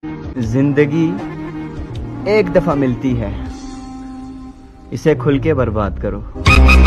जिंदगी एक दफा मिलती है, इसे खुल के बर्बाद करो।